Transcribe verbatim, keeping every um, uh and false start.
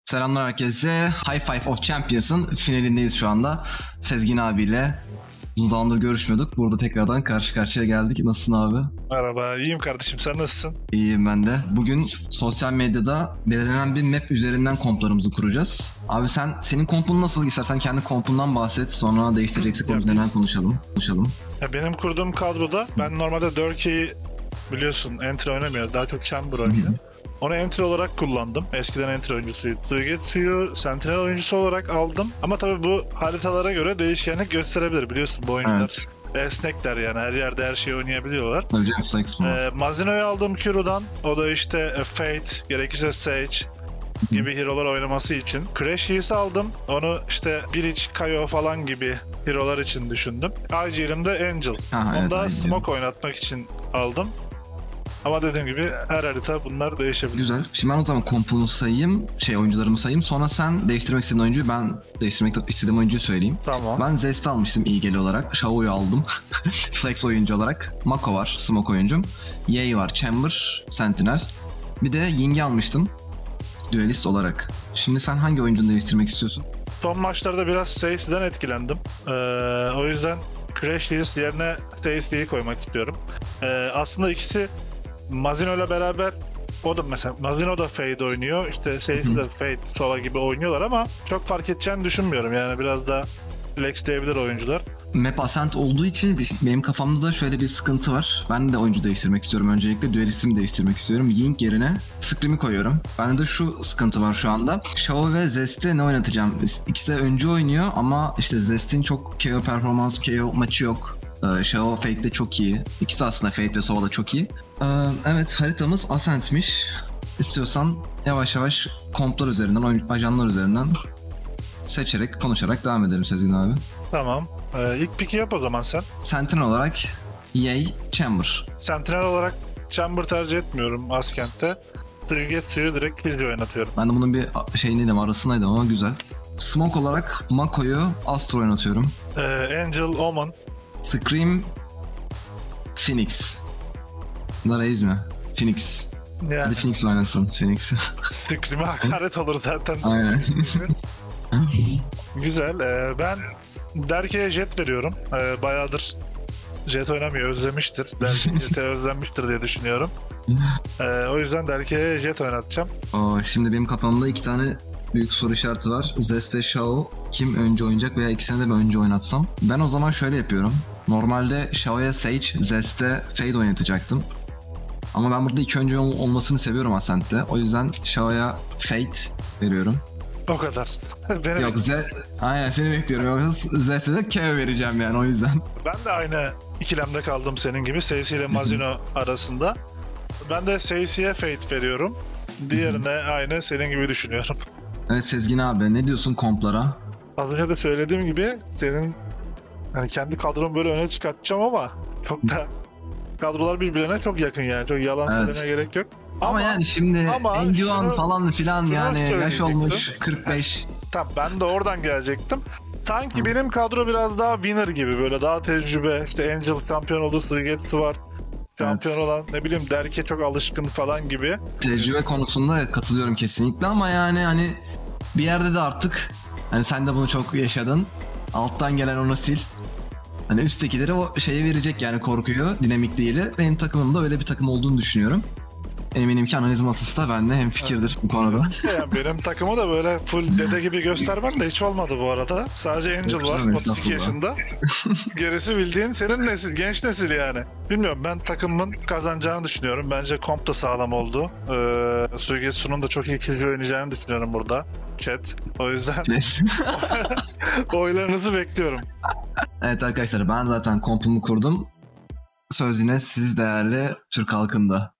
Selamlar herkese. High Five of Champions'ın finalindeyiz şu anda. Sezgin abiyle uzun zamandır görüşmüyorduk. Burada tekrardan karşı karşıya geldik. Nasılsın abi? Merhaba, iyiyim kardeşim. Sen nasılsın? İyiyim ben de. Bugün sosyal medyada belirlenen bir map üzerinden komplarımızı kuracağız. Abi sen senin kompun nasıl? İstersen kendi kompundan bahset. Sonra değiştireceksek o üzerinden konuşalım. konuşalım. Ya benim kurduğum kadroda ben normalde Durk'yi biliyorsun entry oynamıyor. Daha çok Chamber oynuyor. Onu entry olarak kullandım. Eskiden entry oyuncusuydu. Suigetsu'yu Sentinel oyuncusu olarak aldım. Ama tabii bu haritalara göre değişkenlik gösterebilir. Biliyorsun bu oyuncular evet. Esnekler yani. Her yerde her şeyi oynayabiliyorlar. Ee, Mazino'yu aldım Kuru'dan. O da işte Fate, gerekirse Sage gibi hero'lar oynaması için. Crash Yiğit'i aldım. Onu işte Breach, Kayo falan gibi hero'lar için düşündüm. I G'lim de Angel. Aha, Onu da evet, Smoke oynatmak için aldım. Ama dediğim gibi her harita bunlar değişebilir. Güzel. Şimdi ben o zaman kompumu sayayım, şey oyuncularımı sayayım. Sonra sen değiştirmek istediğin oyuncuyu, ben değiştirmek istediğim oyuncuyu söyleyeyim. Tamam. Ben Zest'i almıştım iyi geli olarak. Shao'yu aldım. Flex oyuncu olarak. Mako var, Smoke oyuncum. Yay var, Chamber, Sentinel. Bir de Ying'i almıştım. Duelist olarak. Şimdi sen hangi oyuncunu değiştirmek istiyorsun? Son maçlarda biraz Stacy'den etkilendim. Ee, o yüzden Crash Yiğit yerine Stacy'yi koymak istiyorum. Ee, aslında ikisi Mazino ile beraber, o da mesela Mazino da Fade oynuyor, işte Stacy de Fade, Sova gibi oynuyorlar ama çok fark edeceğini düşünmüyorum. Yani biraz da flex diyebilir oyuncular. Map Ascent olduğu için benim kafamda da şöyle bir sıkıntı var. Ben de oyuncu değiştirmek istiyorum. Öncelikle Duelist'imi değiştirmek istiyorum. Ying yerine Scream'i koyuyorum. Bende de şu sıkıntı var şu anda. Shao ve Zest'e ne oynatacağım? İkisi de öncü oynuyor ama işte Zest'in çok K O performans, K O maçı yok. Shao Fate'de çok iyi. İkisi aslında Fate ve Sova da çok iyi. Evet, haritamız Ascent'miş. İstiyorsan yavaş yavaş komplar üzerinden, ajanlar üzerinden seçerek, konuşarak devam edelim Sezgin abi. Tamam. Ee, ilk pick'i yap o zaman sen. Sentinel olarak Yay, Chamber. Sentinel olarak Chamber tercih etmiyorum Ascent'te. Suigetsu'yu direkt Killjoy oynatıyorum. Ben de bunun bir şeyindeydim, arasındaydım ama güzel. Smoke olarak Mako'yu Astro oynatıyorum. Ee, Angel, Omen. Scream, Phoenix. Bunlar Reis mi? Phoenix. Yani. Hadi Phoenix oynasın, Phoenix. Scream'e hakaret olur zaten. Aynen. Güzel. Ee, ben Derke'ye Jet veriyorum. Ee, bayağıdır Jet oynamıyor, özlemiştir. Derke Jet'e özlenmiştir diye düşünüyorum. Ee, o yüzden Derke'ye Jet oynatacağım. Oo, şimdi benim kafamda iki tane büyük soru işareti var. Zest ve Shao kim önce oynayacak veya ikisini de ben önce oynatsam? Ben o zaman şöyle yapıyorum. Normalde Shao'ya Sage, Zest'e Fade oynatacaktım. Ama ben burada iki önce ol- olmasını seviyorum Ascent'te. O yüzden Shao'ya Fade veriyorum. O kadar. Benim... Yok Zest... Aynen seni bekliyorum. Yoksa Zest'e de K O vereceğim yani o yüzden. Ben de aynı ikilemde kaldım senin gibi. Stacy ile Mazino arasında. Ben de Stacy'ye Fade veriyorum. Diğerine aynı senin gibi düşünüyorum. Evet Sezgin abi, ne diyorsun komplara? Az önce de söylediğim gibi senin yani kendi kadromu böyle öne çıkartacağım ama çok da kadrolar birbirine çok yakın yani. Çok yalan evet. Söylemeye gerek yok. Ama, ama yani şimdi Enjuan falan filan yani yaş olmuş kırk beş. Tamam, ben de oradan gelecektim. Sanki Hı. benim kadro biraz daha winner gibi, böyle daha tecrübe. İşte Angel şampiyon oldu, Suigetsu var. Şampiyon evet. olan, ne bileyim Derke çok alışkın falan gibi. Tecrübe konusunda evet katılıyorum kesinlikle ama yani hani bir yerde de artık hani sen de bunu çok yaşadın. Alttan gelen onu sil. Hani üsttekileri o şeye verecek yani, korkuyor, dinamik değil. Benim takımımda öyle bir takım olduğunu düşünüyorum. Eminim ki analiz masası da bende hemfikirdir evet. bu konuda. Yani benim takımı da böyle full dede gibi göstermem de hiç olmadı bu arada. Sadece Angel var, otuz iki yaşında. Gerisi bildiğin senin nesil, genç nesil yani. Bilmiyorum, ben takımın kazanacağını düşünüyorum. Bence komp da sağlam oldu. Ee, Suigetsu'nun da çok iyi Killjoy oynayacağını düşünüyorum burada. Chat. O yüzden oylarınızı bekliyorum. Evet arkadaşlar, ben zaten kompumu kurdum. Söz yine siz değerli Türk halkında.